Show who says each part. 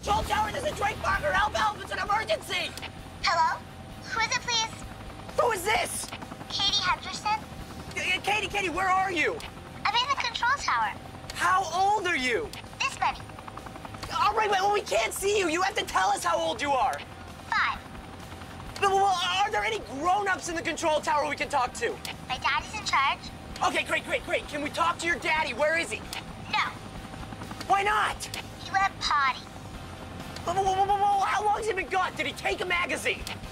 Speaker 1: Control tower, this is Drake Barker. Help, help, it's an emergency.
Speaker 2: Hello? Who is it, please?
Speaker 1: Who is this?
Speaker 2: Katie Henderson?
Speaker 1: Katie, where are you?
Speaker 2: I'm in the control tower.
Speaker 1: How old are you?
Speaker 2: This many.
Speaker 1: All right, well, we can't see you. You have to tell us how old you are.
Speaker 2: 5.
Speaker 1: Well, are there any grown-ups in the control tower we can talk to?
Speaker 2: My daddy's in charge.
Speaker 1: Okay, great. Can we talk to your daddy? Where is he?
Speaker 2: No.
Speaker 1: Why not?
Speaker 2: He went potty.
Speaker 1: How long has he been gone? Did he take a magazine?